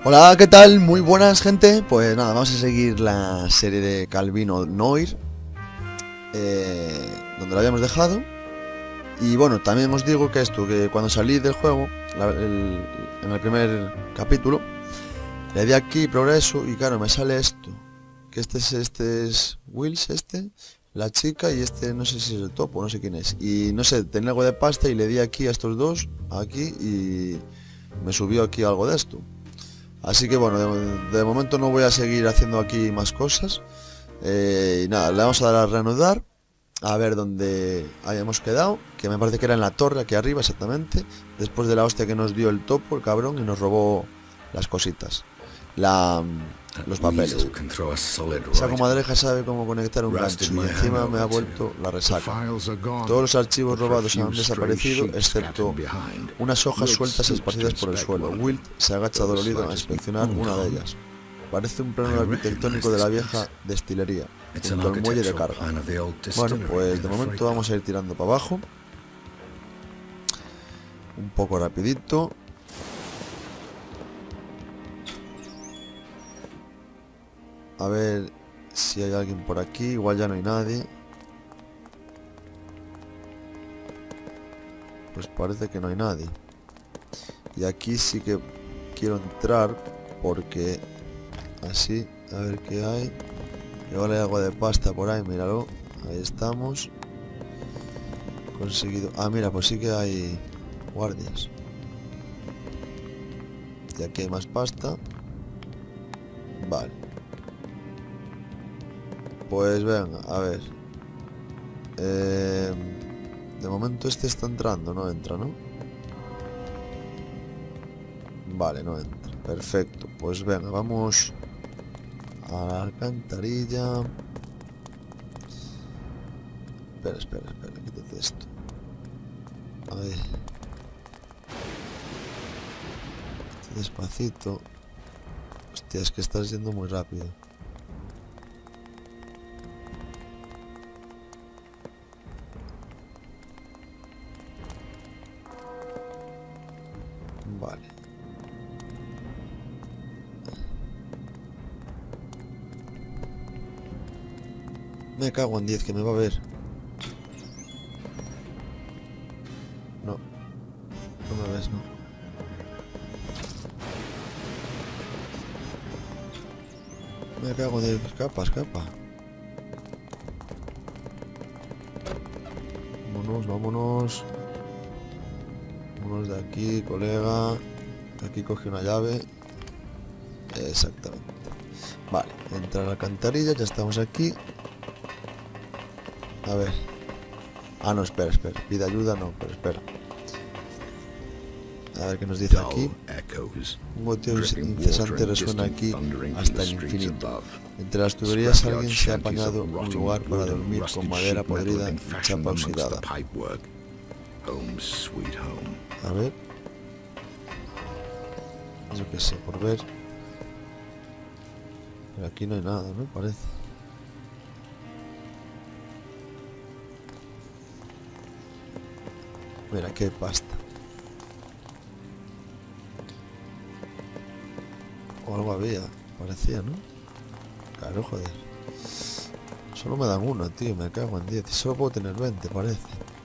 Hola, ¿qué tal? Muy buenas, gente. Pues nada, vamos a seguir la serie de Calvino Noir, donde la habíamos dejado. Y bueno, también os digo que cuando salí del juego, en el primer capítulo, le di aquí progreso y claro, me sale esto. Que este es Wills, la chica, y este no sé si es el topo, no sé quién es. Y no sé, tenía algo de pasta y le di aquí a estos dos, aquí, y me subió aquí algo de esto. Así que bueno, de momento no voy a seguir haciendo aquí más cosas. Y nada, le vamos a dar a reanudar. A ver dónde habíamos quedado. Que me parece que era en la torre, aquí arriba exactamente. Después de la hostia que nos dio el topo, el cabrón, y nos robó las cositas. Los papeles. Esa comadreja sabe cómo conectar un gancho y encima me ha vuelto la resaca. Todos los archivos robados han desaparecido, excepto unas hojas sueltas esparcidas por el suelo. Wilt se agacha dolorido a inspeccionar una de ellas. Parece un plano arquitectónico de la vieja destilería, junto al muelle de carga. Bueno, pues de momento vamos a ir tirando para abajo. Un poco rapidito. A ver si hay alguien por aquí. Igual ya no hay nadie. Pues parece que no hay nadie. Y aquí sí que quiero entrar porque así, a ver qué hay. Igual hay agua de pasta por ahí, míralo. Ahí estamos. Conseguido. Ah, mira, pues sí que hay guardias. Y aquí hay más pasta. Vale. Pues venga, a ver. De momento este está entrando, no entra, ¿no? Vale, no entra. Perfecto. Pues venga, vamos a la alcantarilla. Espera, quítate esto. Ahí. Despacito. Hostia, es que estás yendo muy rápido. Vale. Me cago en 10, que me va a ver. No. No me ves, no. Me cago en 10. Escapa. Vámonos. Vámonos de aquí, colega. Aquí coge una llave. Exactamente. Vale, entra a la alcantarilla, ya estamos aquí. A ver. Ah, no, espera. Pide ayuda, no, pero espera. A ver qué nos dice aquí. Un goteo incesante resuena aquí hasta el infinito. Entre las tuberías alguien se ha apañado un lugar para dormir con madera podrida y chapa oxidada. A ver. Yo qué sé, por ver. Pero aquí no hay nada, ¿no? Parece. Mira, qué pasta. O algo había, parecía, ¿no? Claro, joder. Solo me dan uno, tío, me cago en 10. Y solo puedo tener 20, parece.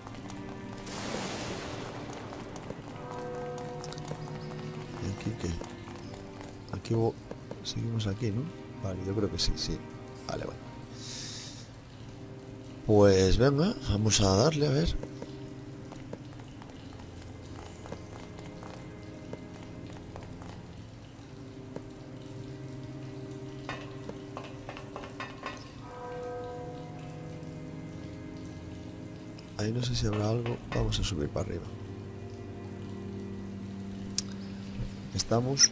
¿Y aquí qué? Aquí seguimos aquí, ¿no? Vale, yo creo que sí. Vale. Pues venga, vamos a darle, a ver. Ahí no sé si habrá algo. Vamos a subir para arriba. Estamos.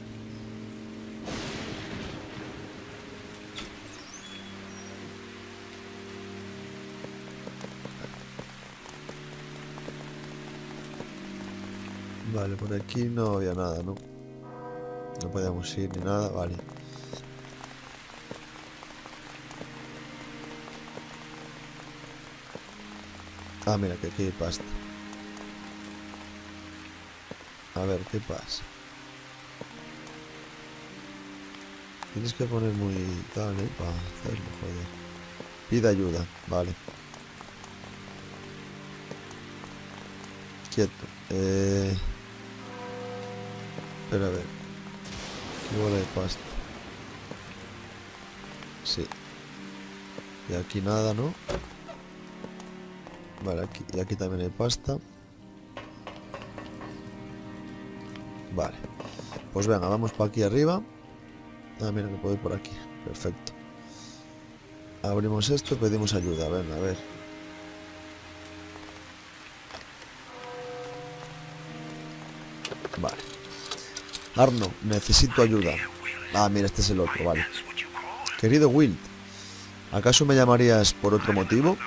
Vale, por aquí no había nada, ¿no? No podíamos ir ni nada, vale. Ah, mira, que aquí hay pasta. A ver, ¿qué pasa? tienes que poner muy tal, para hacerlo, joder. Pide ayuda, vale. Quieto. Espera, a ver. ¿Qué bola de pasta? Sí. Y aquí nada, ¿no? Vale, aquí, y aquí también hay pasta. Vale. Pues venga, vamos para aquí arriba. Ah, mira, que puedo ir por aquí. Perfecto. Abrimos esto, pedimos ayuda. Venga, a ver. Vale. Arno, necesito ayuda. Ah, mira, este es el otro, vale. Querido Wilt, ¿acaso me llamarías por otro motivo?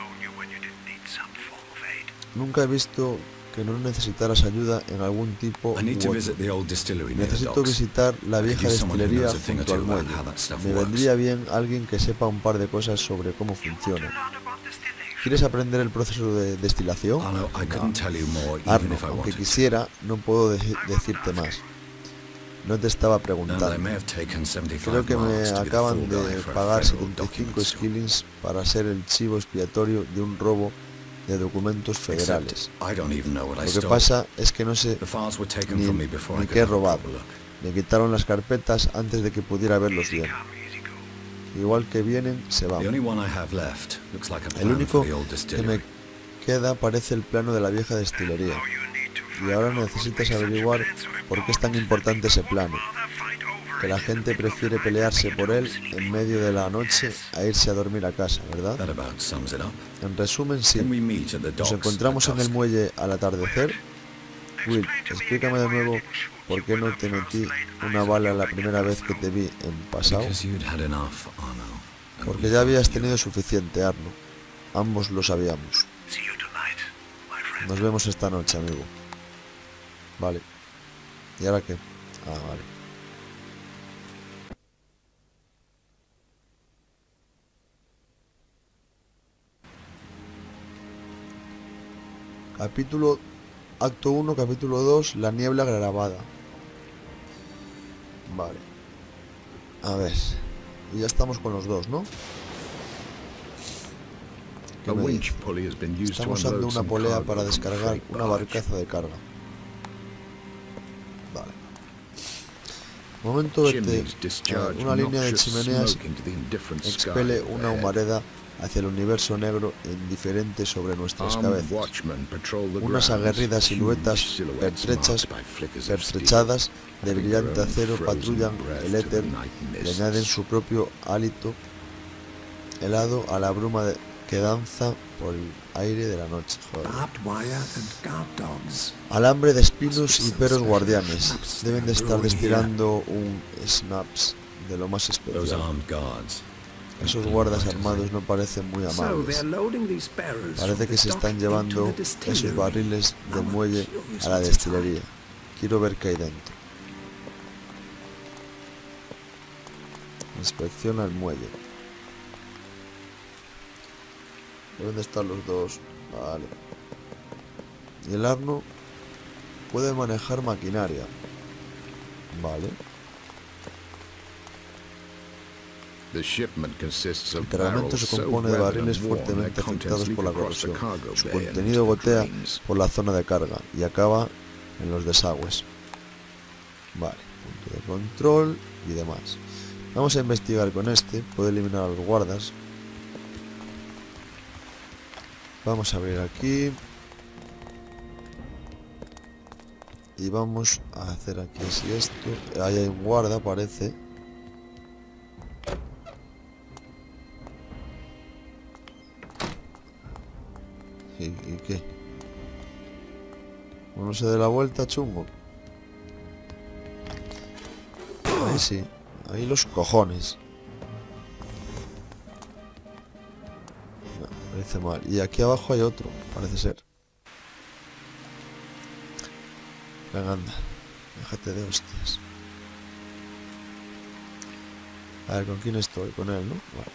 Nunca he visto que no necesitaras ayuda en algún tipo u otro. Necesito visitar la vieja destilería junto al muelle. Me vendría bien alguien que sepa un par de cosas sobre cómo funciona. ¿Quieres aprender el proceso de destilación? No. Arno, aunque quisiera, no puedo decirte más. No te estaba preguntando. Creo que me acaban de pagar 75 skillings para ser el chivo expiatorio de un robo de documentos federales. Lo que pasa es que no sé ni qué he robado. Me quitaron las carpetas antes de que pudiera verlos bien. Igual que vienen, se van. El único que me queda parece el plano de la vieja destilería. Y ahora necesitas averiguar por qué es tan importante ese plano. Que la gente prefiere pelearse por él en medio de la noche a irse a dormir a casa, ¿verdad? En resumen, sí. ¿Nos encontramos en el muelle al atardecer? Will, explícame de nuevo por qué no te metí una bala la primera vez que te vi en pasado. Porque ya habías tenido suficiente, Arno. Ambos lo sabíamos. Nos vemos esta noche, amigo. Vale. ¿Y ahora qué? Ah, vale. Capítulo... Acto 1, capítulo 2, la niebla grabada. Vale. A ver. Y ya estamos con los dos, ¿no? Estamos usando una polea para descargar una barcaza de carga. Vale. Momento vete. Una línea de chimeneas expele una humareda hacia el universo negro e indiferente sobre nuestras cabezas. Unas aguerridas siluetas pertrechadas de brillante acero patrullan el éter y añaden su propio hálito helado a la bruma que danza por el aire de la noche. Joder. Alambre de espinos y perros guardianes. Deben de estar destilando un snaps de lo más especial. Esos guardas armados no parecen muy amables. Parece que se están llevando esos barriles del muelle a la destilería. Quiero ver qué hay dentro. Inspecciona el muelle. ¿Dónde están los dos? Vale. Y el Arno puede manejar maquinaria. Vale. El cargamento se compone de barriles fuertemente afectados por la corrosión. Su contenido gotea por la zona de carga y acaba en los desagües. Vale, punto de control y demás. Vamos a investigar con este. Puede eliminar a los guardas. Vamos a abrir aquí. Y vamos a hacer aquí así esto. Ahí hay un guarda, parece. ¿Y qué? Uno se dé la vuelta, chungo. Ahí sí. Ahí los cojones. No, parece mal. Y aquí abajo hay otro, parece ser. Venga, anda. Déjate de hostias. A ver, ¿con quién estoy? Con él, ¿no? Vale.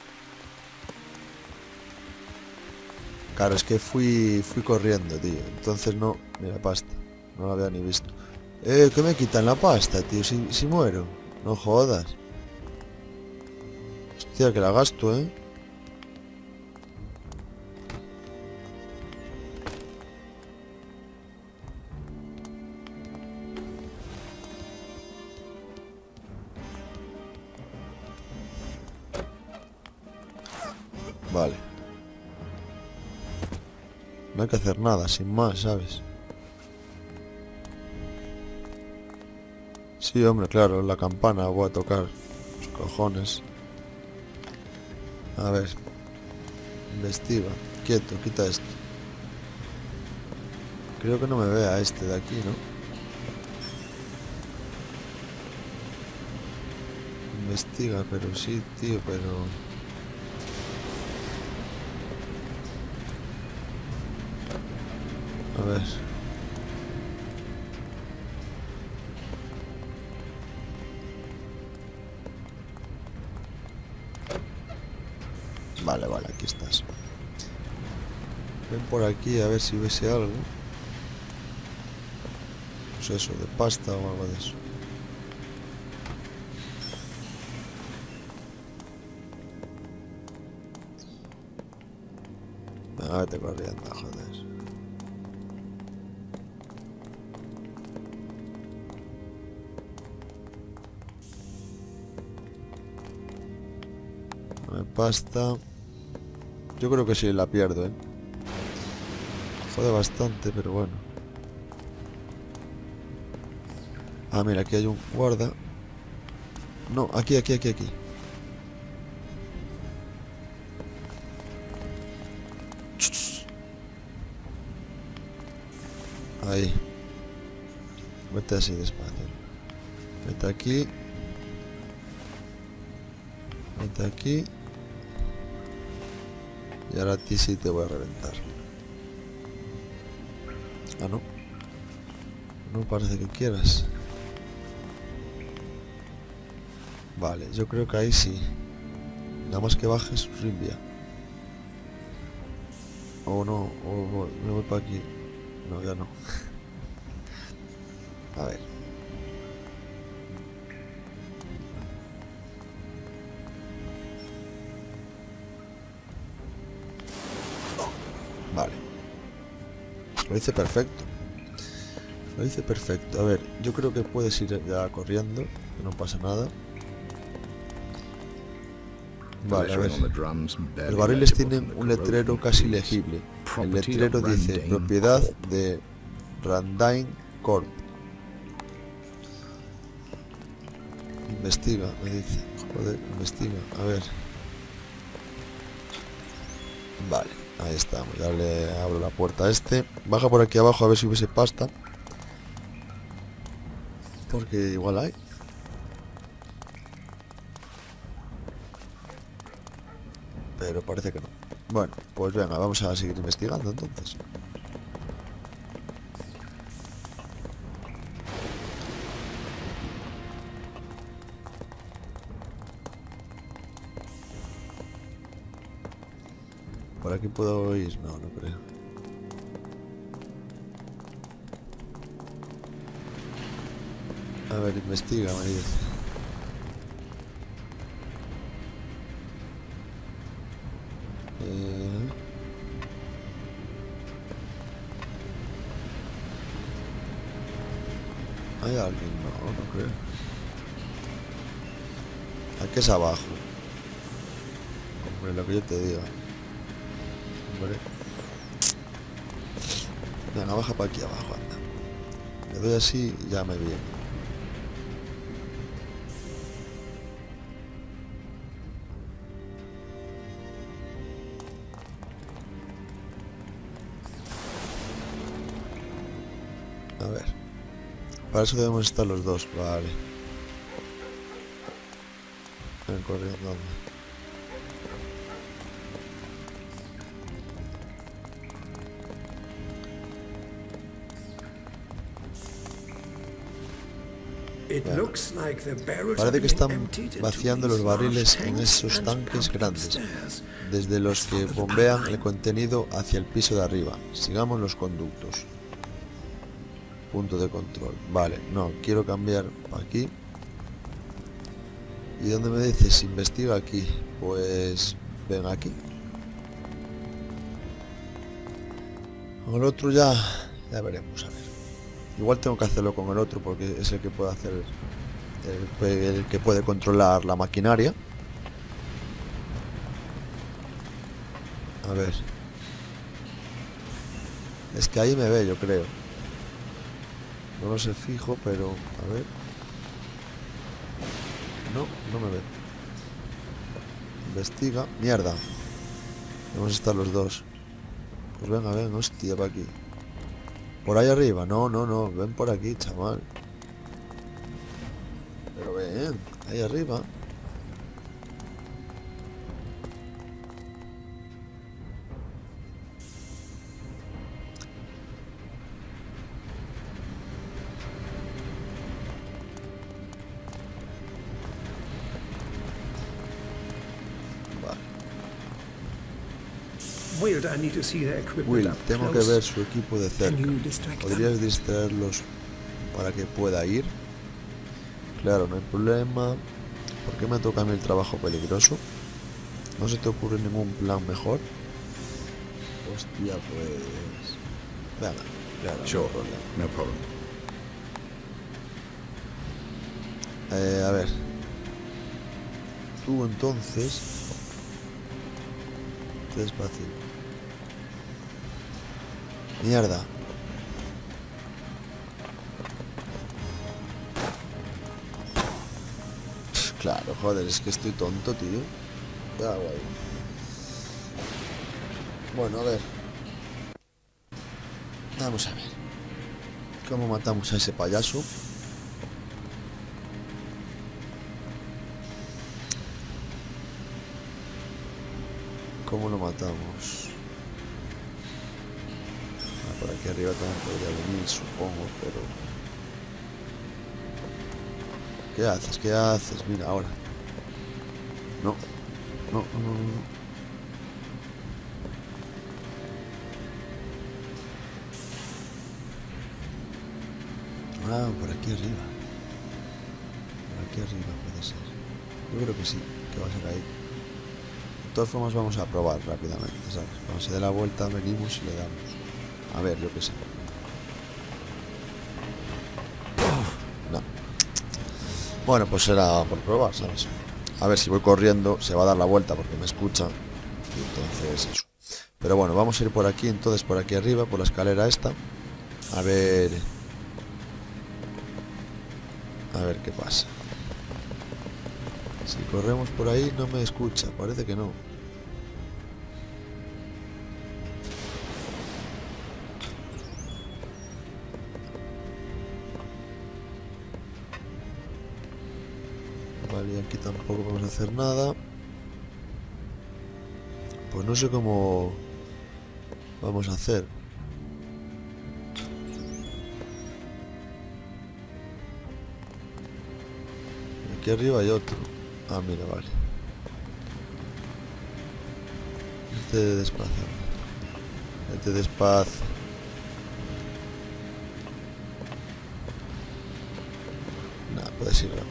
Claro, es que fui corriendo, tío. Entonces no... Mira, pasta. No la había ni visto. ¿Qué me quitan la pasta, tío? Si muero. No jodas. Hostia, que la gasto, ¿eh? Vale. No hay que hacer nada, sin más, ¿sabes? Sí, hombre, claro, la campana voy a tocar. Los cojones. A ver. Investiga. Quieto, quita esto. Creo que no me vea este de aquí, ¿no? Investiga, pero sí, tío, pero... A ver. Vale, vale, aquí estás. Ven por aquí a ver si hubiese algo. Pues eso, de pasta o algo de eso. Venga, vete corriendo, joder. Pasta. Yo creo que sí la pierdo, ¿eh? Jode bastante, pero bueno. Ah, mira, aquí hay un guarda. No, aquí. Ahí. Vete así despacio. Vete aquí. Vete aquí. Y ahora a ti sí te voy a reventar. Ah, no. No parece que quieras. Vale, yo creo que ahí sí. Nada más que bajes, rimbia. O no, o me voy para aquí. No, ya no. A ver. Vale. Lo hice perfecto. Lo hice perfecto. A ver, yo creo que puedes ir ya corriendo, que no pasa nada. Vale, a ver. Los barriles tienen un letrero casi legible. El letrero dice propiedad de Randine Corp. Investiga, me dice. Joder, investiga. A ver. Vale, ahí estamos. Ya le abro la puerta a este. Baja por aquí abajo a ver si hubiese pasta. Porque igual hay. Pero parece que no. Bueno, pues venga, vamos a seguir investigando entonces. ¿Por aquí puedo ir? No, no creo. A ver, investiga, me dice. ¿Hay alguien? No, no creo. Aquí es abajo. Hombre, lo que yo te diga. Hombre. Venga, baja para aquí abajo, anda. Le doy así y ya me viene. A ver. Para eso debemos estar los dos, vale. Ven corriendo, anda. Parece que están vaciando los barriles en esos tanques grandes, desde los que bombean el contenido hacia el piso de arriba. Sigamos los conductos. Punto de control. Vale, no, quiero cambiar para aquí. ¿Y dónde me dices? Investiga aquí. Pues ven aquí. Con el otro ya veremos, a ver. Igual tengo que hacerlo con el otro porque es el que puede hacer, el que puede controlar la maquinaria. A ver. Es que ahí me ve, yo creo. No lo sé fijo, pero a ver. No me ve. Investiga. Mierda. Vamos a estar los dos. Pues venga, ven, hostia, para aquí. Por ahí arriba. No. Ven por aquí, chaval. Pero ven, ahí arriba. Will, I need to see their equipment Will, up tengo que close. ver su equipo de cerca. Can you distract them? ¿Podrías distraerlos para que pueda ir? Claro, no hay problema. ¿Por qué me toca a mí el trabajo peligroso? ¿No se te ocurre ningún plan mejor? Hostia, pues... Venga, claro, Sure, no hay problema. no problem. A ver. Tú entonces... Despacio. Mierda. Claro, joder, es que estoy tonto, tío. Ya, guay. Bueno, a ver. Vamos a ver. ¿Cómo matamos a ese payaso? ¿Cómo lo matamos? Ah, por aquí arriba también podría venir, supongo, pero... ¿Qué haces? ¿Qué haces? Mira, ahora. No. No. Ah, por aquí arriba. Por aquí arriba puede ser. Yo creo que sí, que va a ser ahí. De todas formas vamos a probar rápidamente, ¿sabes? Cuando se dé la vuelta venimos y le damos. A ver, yo qué sé. No. Bueno, pues será por probar, ¿sabes? A ver si voy corriendo, se va a dar la vuelta porque me escucha. Y entonces eso. Pero bueno, vamos a ir por aquí, entonces por aquí arriba, por la escalera esta. A ver qué pasa. Si corremos por ahí no me escucha, parece que no. Vale, aquí tampoco vamos a hacer nada. Pues no sé cómo vamos a hacer. Aquí arriba hay otro. Ah, mira, vale. Vete despacio. Vete despacio. Nada, puedes ir rápido.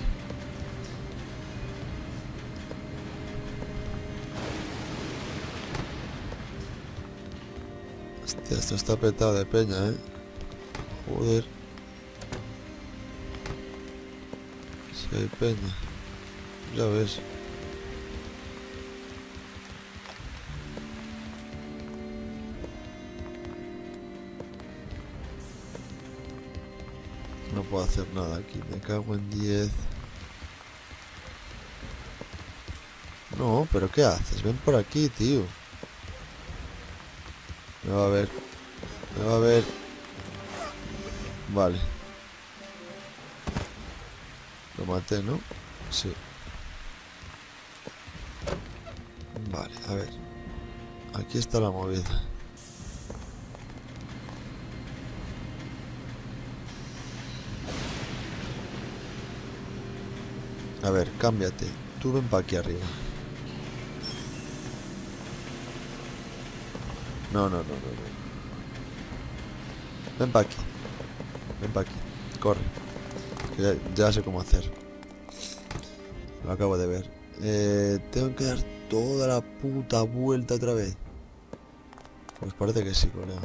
Hostia, esto está petado de peña, Joder. Si hay peña. Ya ves. No puedo hacer nada aquí. Me cago en 10. No, pero ¿qué haces? Ven por aquí, tío. Me va a ver. Me va a ver. Vale. Lo maté, ¿no? Sí. Vale, a ver. Aquí está la movida. A ver, cámbiate. Tú ven para aquí arriba. No. Ven para aquí. Ven para aquí. Corre. Ya sé cómo hacer. Lo acabo de ver. Tengo que dar toda la puta vuelta otra vez. Pues parece que sí, colega.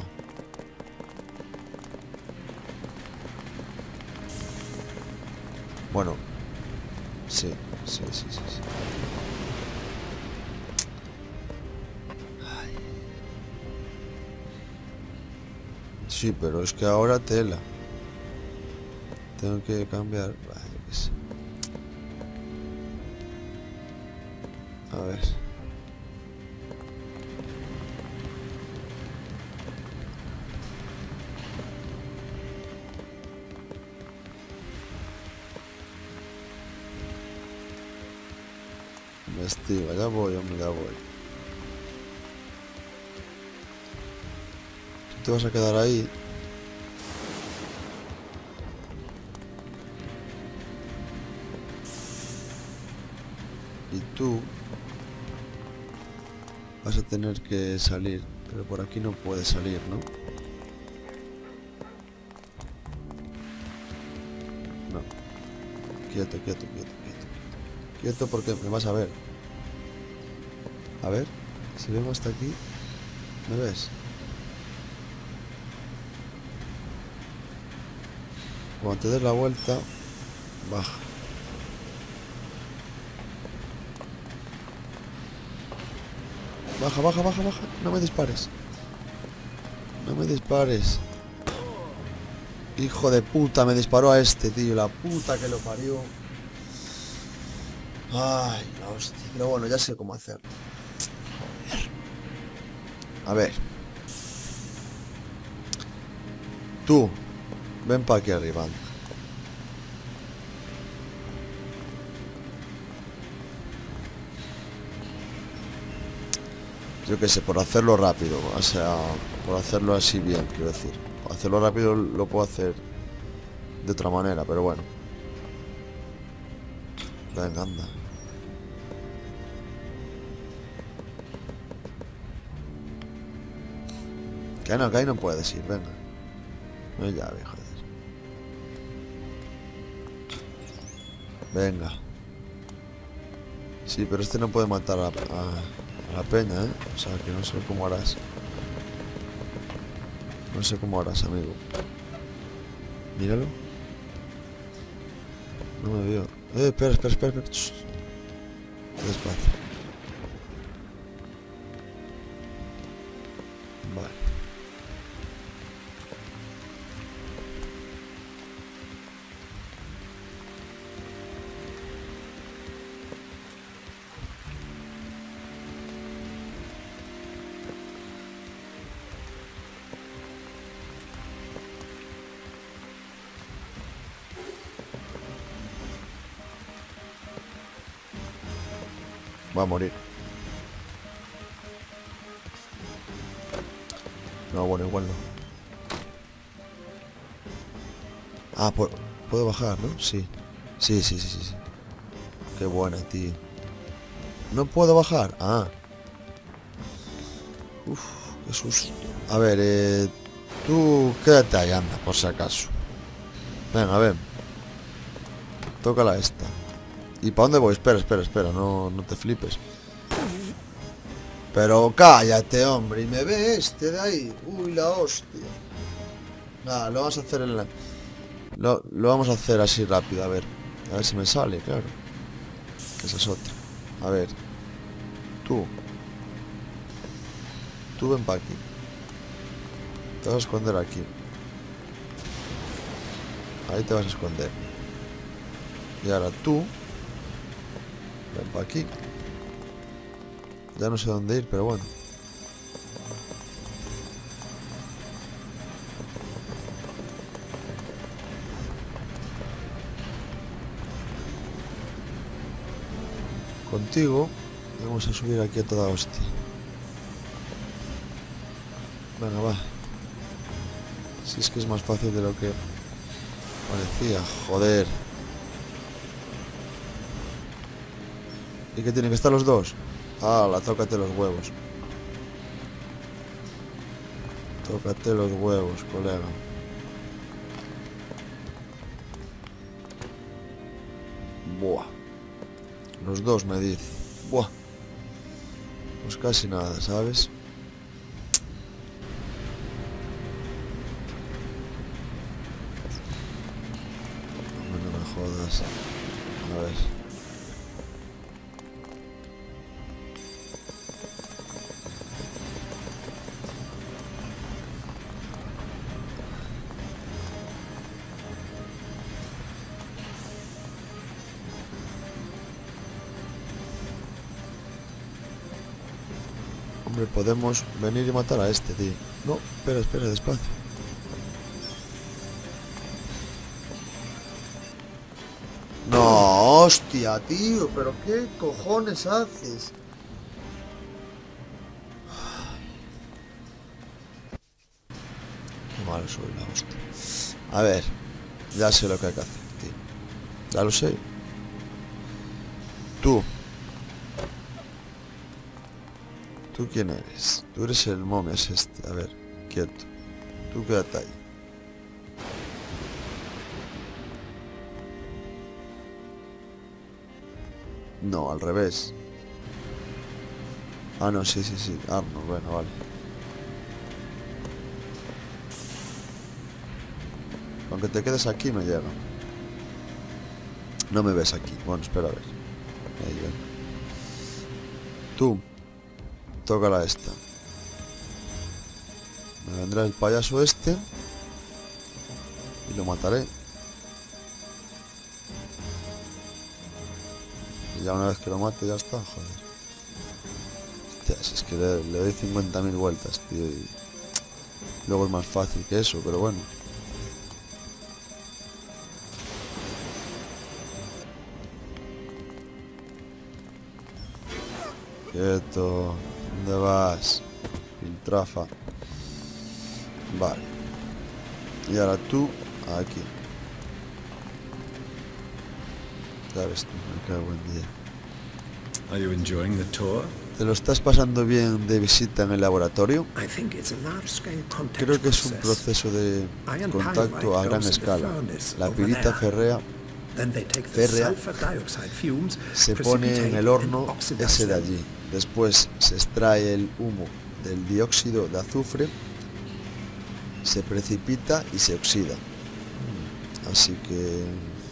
Bueno. Sí. Ay. Sí, pero es que ahora tela. Tengo que cambiar. Ay, qué sé. A ver. Investiga, ya voy, hombre, ya voy. Tú te vas a quedar ahí. Y tú vas a tener que salir, pero por aquí no puedes salir, ¿no? No. Quieto. Quieto porque me vas a ver. A ver, si vengo hasta aquí, ¿me ves? Cuando te des la vuelta, baja. Baja. No me dispares. No me dispares. Hijo de puta, me disparó a este, tío. La puta que lo parió. Ay, la hostia. Pero bueno, ya sé cómo hacerlo. A ver. Tú, ven para aquí arriba. Yo qué sé, por hacerlo rápido. O sea, por hacerlo así bien, quiero decir. Por hacerlo rápido lo puedo hacer de otra manera, pero bueno. Venga, anda. Que ahí no puedes ir, venga. No es llave, joder. Venga. Sí, pero este no puede matar a la peña, ¿eh? O sea, que no sé cómo harás. No sé cómo harás, amigo. Míralo. No me veo. Espera. Shh. Despacio. Vale. Va a morir. No, bueno, igual no. Ah, puedo bajar, ¿no? Sí. Sí. Qué buena, tío. ¿No puedo bajar? Ah. Uf, qué susto. A ver, tú quédate ahí, anda, por si acaso. Venga, ven. Tócala esta. ¿Y para dónde voy? Espera, no te flipes. Pero cállate, hombre, y me ve este de ahí. Uy, la hostia. Nada, lo vamos a hacer en la... Lo vamos a hacer así rápido, a ver si me sale, claro. Que esa es otra. A ver. Tú ven para aquí. Te vas a esconder aquí. Ahí te vas a esconder. Y ahora tú ven para aquí. Ya no sé dónde ir, pero bueno. Contigo vamos a subir aquí a toda hostia. Venga, va. Si es que es más fácil de lo que parecía, joder. ¿Y qué tienen que estar los dos? Ah, tócate los huevos. Tócate los huevos, colega. Buah. Los dos me dice. Buah. Pues casi nada, ¿sabes? No me jodas. A ver. Hombre, podemos venir y matar a este, tío. No, espera, despacio. No, hostia, tío, pero ¿qué cojones haces? Qué malo soy, la hostia. A ver, ya sé lo que hay que hacer, tío. Ya lo sé. Tú. ¿Tú quién eres? Tú eres el momes este. A ver, quieto. Tú quédate ahí. No, al revés. Ah, no, sí. Arnold, bueno, vale. Aunque te quedes aquí me llega. No me ves aquí. Bueno, espera a ver. Ahí, ven. Tú. Tócala esta. Me vendrá el payaso este. Y lo mataré. Y ya una vez que lo mate ya está, joder. Hostia, si es que le doy 50.000 vueltas, tío. Y luego es más fácil que eso, pero bueno. Quieto. ¿Dónde vas? Filtrafa. Vale. Y ahora tú, aquí. Ya ves tú, me cago en día. Are you enjoying the tour? ¿Te lo estás pasando bien de visita en el laboratorio? Creo que es un proceso de contacto a gran escala. La pirita férrea se pone en el horno ese de allí. Después se extrae el humo del dióxido de azufre, se precipita y se oxida. Así que...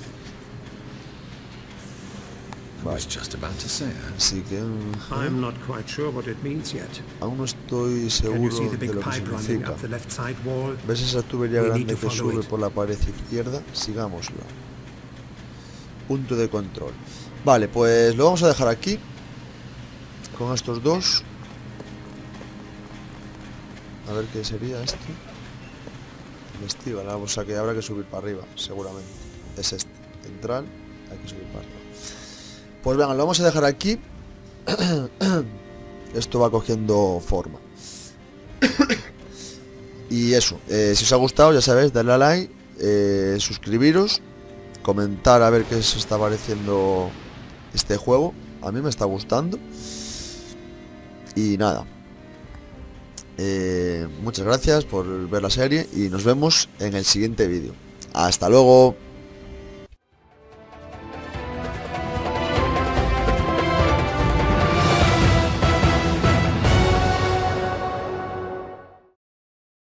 Vale. Así que... aún no estoy seguro de lo que significa. ¿Ves esa tubería grande que sube por la pared izquierda? Sigámosla. Punto de control. Vale, pues lo vamos a dejar aquí. Con estos dos. A ver qué sería esto. Investiga, o sea que habrá que subir para arriba, seguramente. Es este, central, hay que subir para arriba. Pues venga, lo vamos a dejar aquí. Esto va cogiendo forma. Y eso, si os ha gustado, ya sabéis, darle a like, suscribiros, comentar a ver qué os está pareciendo este juego. A mí me está gustando. Y nada, muchas gracias por ver la serie y nos vemos en el siguiente vídeo. Hasta luego.